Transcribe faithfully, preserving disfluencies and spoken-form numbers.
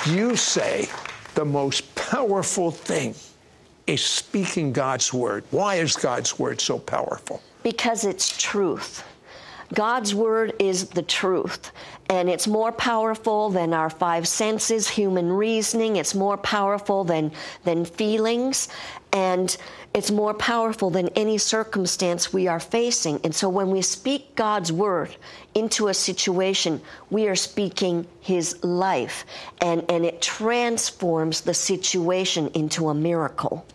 You say the most powerful thing is speaking God's word. Why is God's word so powerful? Because it's truth. God's word is the truth, and it's more powerful than our five senses, human reasoning. It's more powerful than, than feelings, and it's more powerful than any circumstance we are facing. And so when we speak God's word into a situation, we are speaking his life, and, and it transforms the situation into a miracle.